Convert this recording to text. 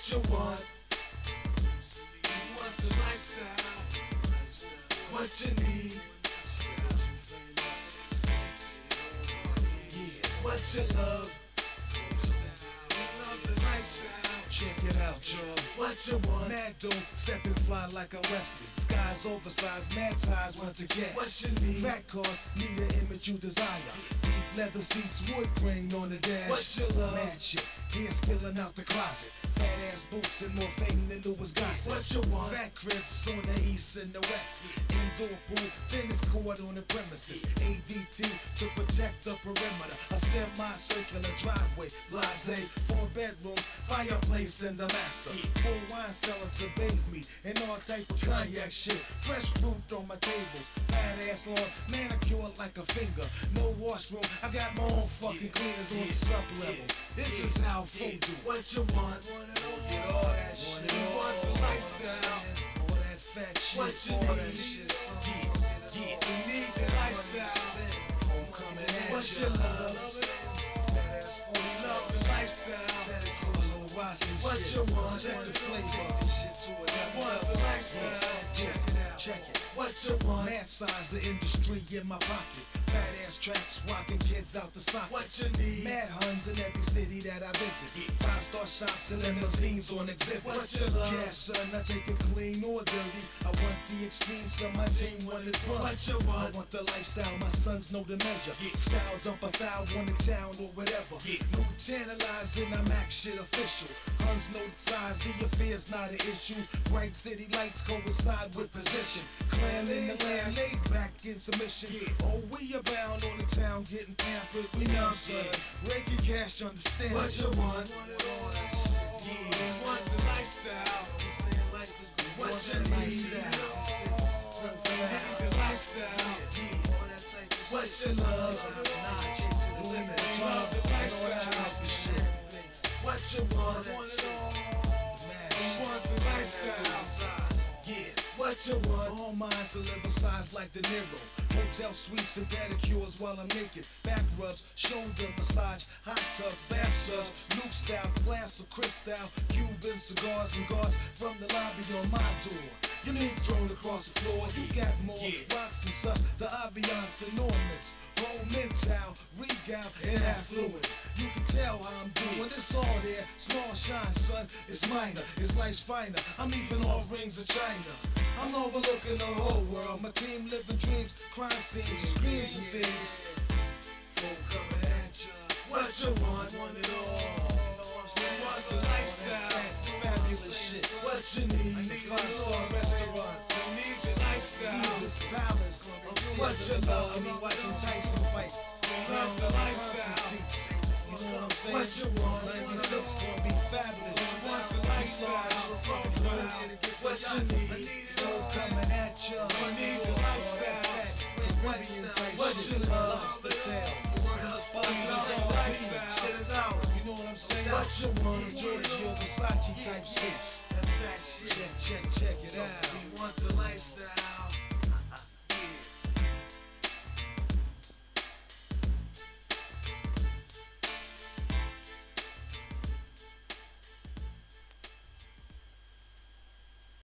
What you want? You want the lifestyle. What you need? Yeah. What you love? You love the lifestyle. Check it out, y'all. What you want? Mad dope, step and fly like a Wesley. Skies oversized, mad ties once again. What you need? Fat cars, need the image you desire. Deep leather seats, wood grain on the dash. What you love? Mad shit, hair spilling out the closet. Fat ass boots and more fame than Louis Gossett. What you want? Fat cribs on the east and the west. Indoor pool, tennis court on the premises. ADT to protect the perimeter. A semi-circular driveway, blase, 4 bedrooms, fireplace and the master. Full wine cellar to bathe me and all type of cognac shit. Fresh fruit on my tables, fat ass lawn, manicured like a finger. No washroom, I got my own fucking cleaners on the sub level. This is how folk do. What you want? Get all that shit. You want the lifestyle. All that fat shit. What you all that need? shit. Yeah, we need the lifestyle. I'm coming at What ya. you love? Fat ass We love the lifestyle. What you want? Check the flavor. Take this shit to You want the lifestyle. Check it out. Check it. What you want? Man size the industry in my pocket. Fat ass tracks rocking kids out the socket. What you need? Mad huns in every city that I visit. 5-star shops and limousines on exhibit. What you love? Cash son, I take it clean or dirty. I want the extreme, so my team want it rough. What you I want? want the lifestyle, my sons know the measure. Style dump a thou one in town or whatever. New tantalizing, I'm act shit official. Huns know the size, the affair's not an issue. Bright city lights coincide with position. Clan in the land, laid back in submission. Oh, we are bound on the town, getting pampered. We know, son. Raking cash, understand. What you want? Yeah. You want the lifestyle. What you need? We need the lifestyle. What you love? We love the lifestyle. What you want? We want the lifestyle. Yeah. What you want? All mine to live a size like De Niro. Hotel suites and pedicures while I'm naked. Back rubs, shoulder massage, hot tub, bath subs, Luke style, class of crystal, Cuban cigars and guards from the lobby on my door. Your mink thrown across the floor, you got more rocks and such, the aviance enormous. Whole mental, regal, and affluent. You can tell how I'm doing, it's all there. Small shine, son, it's minor, it's life's finer. I'm even off rings of China. I'm overlooking the whole world. My team living dreams, crime scenes, screams and things. Folk coming at ya. What you want? Want it all. You want the lifestyle. Fabulous shit. What you need? I need a 5-star restaurant. You need the lifestyle. Caesar's Palace. What you love? I be watching Tyson fight. Love the lifestyle. You know what I'm saying? What you want? 96 gonna be fabulous. You want the lifestyle. What you need? Flows coming at ya. You need the lifestyle. What you love? The tail. We love the lifestyle. Shit is out. You know what I'm saying? What you want? Giorgio Versace type suits. That fact shit. Check it out. We want the